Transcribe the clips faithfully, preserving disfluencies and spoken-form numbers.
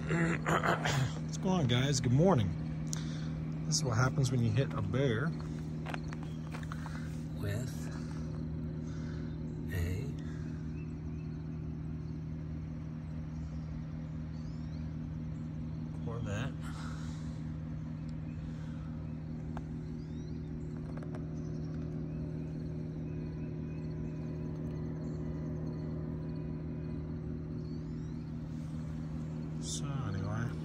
What's going on, guys? Good morning. This is what happens when you hit a bear with a Corvette. So anyway,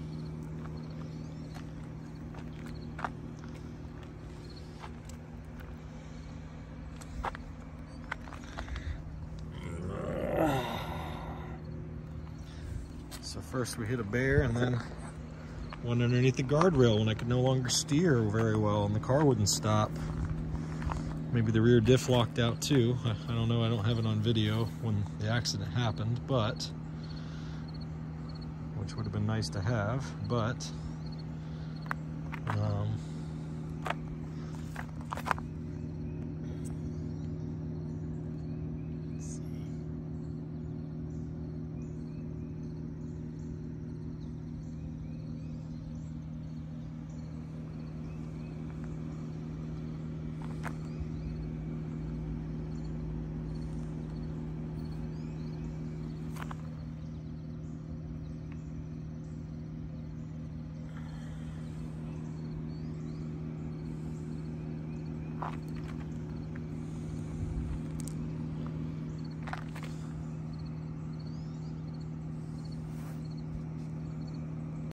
so first we hit a bear and then went underneath the guardrail when I could no longer steer very well and the car wouldn't stop. Maybe the rear diff locked out too. I, I don't know, I don't have it on video when the accident happened, but which would have been nice to have, but um, let's see.